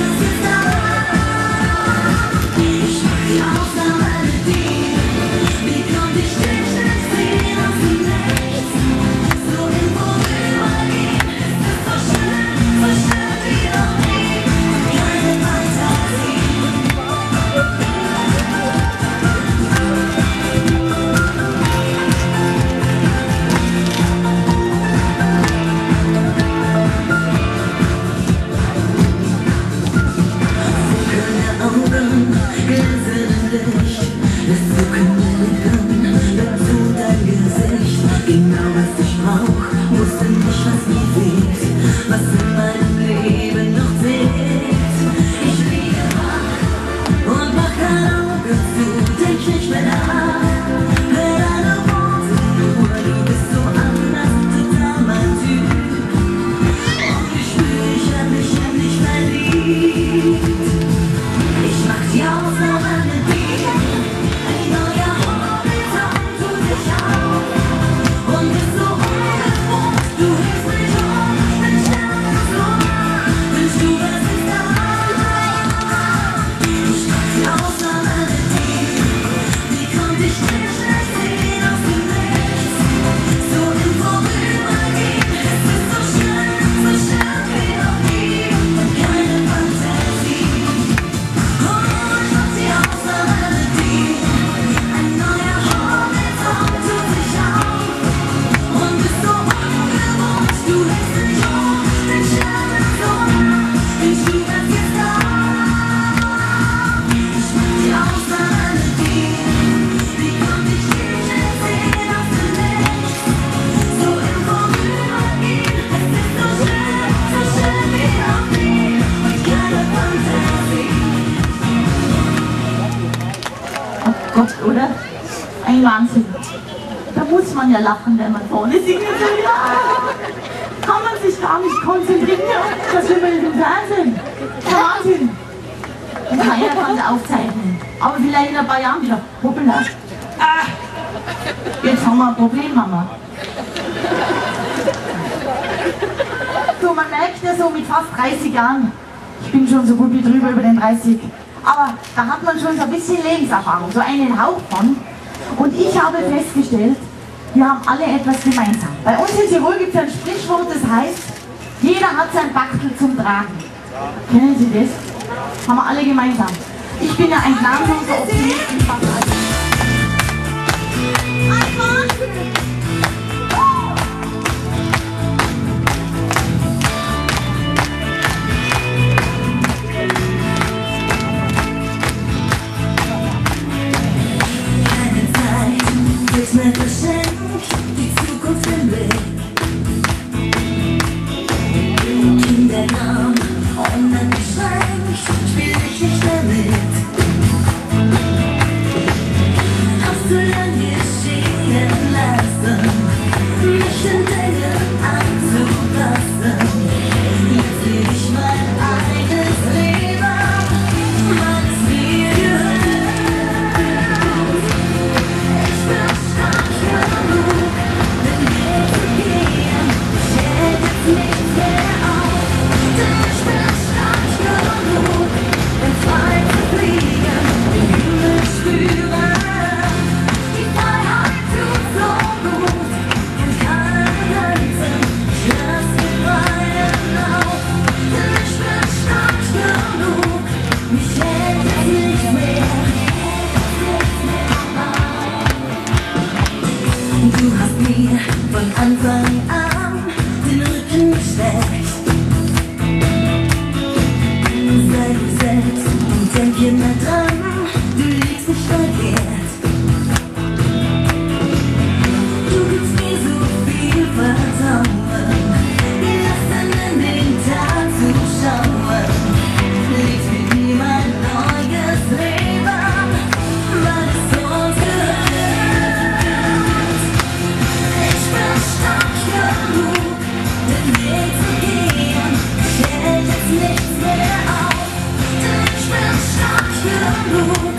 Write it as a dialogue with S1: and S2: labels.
S1: Gott, oder? Ein Wahnsinn. Da muss man ja lachen, wenn man vorne singt. Ja. Kann man sich gar nicht konzentrieren. Das sind wir im Fernsehen. Wahnsinn. Und keiner kann es aufzeichnen. Aber vielleicht in ein paar Jahren wieder. Hoppala. Jetzt haben wir ein Problem, Mama. So, man merkt ja so mit fast 30 Jahren, ich bin schon so gut wie drüber über den 30, aber da hat man schon so ein bisschen Lebenserfahrung, so einen Hauch von. Und ich habe festgestellt, wir haben alle etwas gemeinsam. Bei uns in Tirol gibt es ein Sprichwort, das heißt, jeder hat sein Bachtel zum Tragen. Kennen Sie das? Haben wir alle gemeinsam. Ich bin ja ein gnadenloser Optimist.
S2: Mir verschenkt, die Zukunft im Blick. Kinderarm, uneingeschränkt, spiel ich nicht mehr mit. Hast du lange geschehen lassen, mich in Dinge anzupassen. Jetzt lebe ich mein eigenes Leben, weil es mir gehört. Ich bin Du hast mir von Anfang an den Rücken gestärkt. Sei du selbst und denk immer dran, du liegst nicht verkehrt. Du gibst mir so viel Vertrauen, gelassen in den Tag zu schauen. Legst mit mir mein neues Leben, weil es uns gehört. Stark genug, den Weg zu gehen, fällt jetzt nichts mehr auf, denn ich bin stark genug.